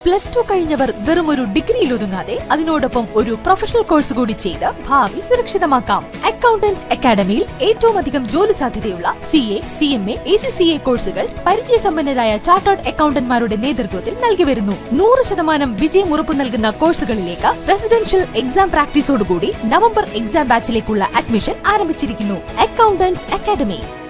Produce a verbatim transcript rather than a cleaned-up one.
Plus two കഴിഞ്ഞവർ വെറും ഒരു ഡിഗ്രിയിൽ ഒതുങ്ങാതെ അതിനോടൊപ്പം ഒരു പ്രൊഫഷണൽ കോഴ്സ് കൂടി ചെയ്ത് ഭാവി സുരക്ഷിതമാക്കാം. അക്കൗണ്ടൻസ് അക്കാദമിയിൽ ഏറ്റവും അധികം ജോലി സാധ്യതയുള്ള C A, C M A, A C C A കോഴ്സുകൾ പരിചയസമ്പന്നരായ ചാർട്ടേഡ് അക്കൗണ്ടന്റ്മാരുടെ നേതൃത്വത്തിൽ നൽകി വരുന്നു. നൂറ് ശതമാനം വിജയം ഉറപ്പു നൽകുന്ന കോഴ്സുകളിലേക്ക് റെസിഡൻഷ്യൽ എക്സാം പ്രാക്ടീസോടുകൂടി നവംബർ എക്സാം ബാച്ചിലേക്കുള്ള അഡ്മിഷൻ ആരംഭിച്ചിരിക്കുന്നു. Accountants academy.